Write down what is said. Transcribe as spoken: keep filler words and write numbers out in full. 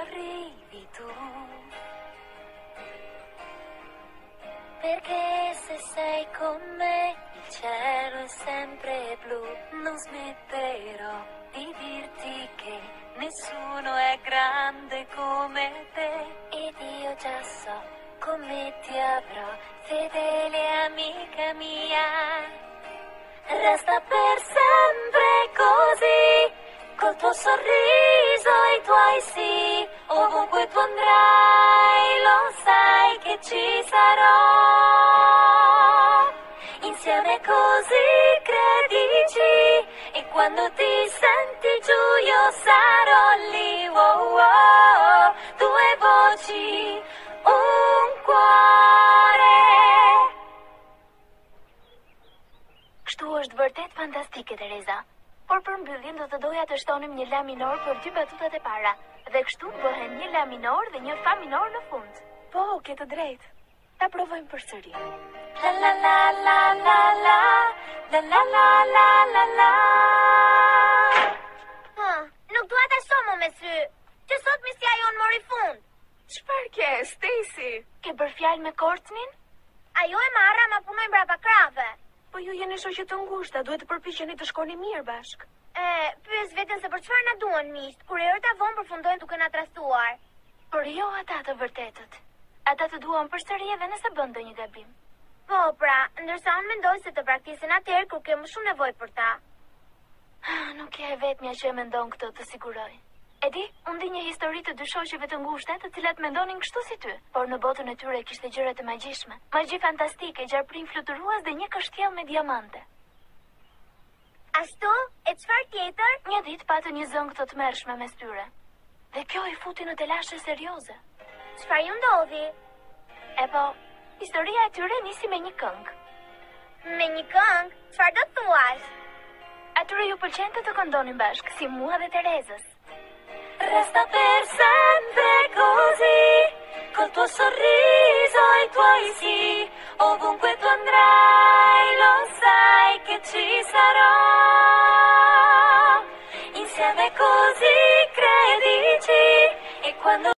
arrivi tu. Perché se sei con me il cielo è sempre blu. Non smetterò di dirti che nessuno è grande come te. Ed io già so come ti avrò, fedele amica mia. Resta per sempre così, col tuo sorriso e i tuoi sì. Ovunque tu andrai lo sai che ci sarò. Insieme così credici, e quando ti senti giù io sarò lì. Wow, wow, due voci, un cuore. Kështu është vërtet fantastike, Tereza. Por për mbylljen do të doja të shtonim një la minor për dy batutat e para. Dhe kështu bëhen një la minor dhe një fa minor në fund. Po, ke të drejtë. Ta provojmë përsëri. La la la la la la, la la la la la la. Ha, nuk dua ta shoh më me sy. Që sot misja jon mori fund. Çfarë ke, Stacy? Ke bërë fjalë me Courtneyn? Ajo e marra ma punojnë brapa krave. Po ju jeni shoqe të ngushta, duhet të përpiqeni të shkoni mirë bashk. E, pyes veten se për çfarë na duan miqt, kur herët avon përfundojnë duke na trastuar. Por jo ata të vërtetët. Ata të duan përsëri edhe nëse bën ndonjë gabim. Po, pra, ndërsa unë mendoj se të praktisin atëherë kur ke më shumë nevojë për ta. Nuk je e vetmja që e mendon këtë, të siguroj. E di, unë di një histori të dy shoqeve të ngushta, të cilat mendonin kështu si ty, por në botën e tyre kishte gjëra të magjishme, magji fantastike, gjarprim fluturues dhe një kështjell me diamante. Ashtu? E çfarë tjetër? Një ditë patën një zëngë të tmerrshme mes tyre. Dhe kjo i futi në telashe serioze. Çfarë ju ndodhi? E po, historia e tyre nisi me një këngë. Me një këngë? Çfarë do të thuash? Atyre ju pëlqente të këndonin bashkë, si mua dhe Terezës. Resta per sempre così, col tuo sorriso e i tuoi sì. Ovunque tu andrai lo sai che ci sarò. Insieme così credici, e quando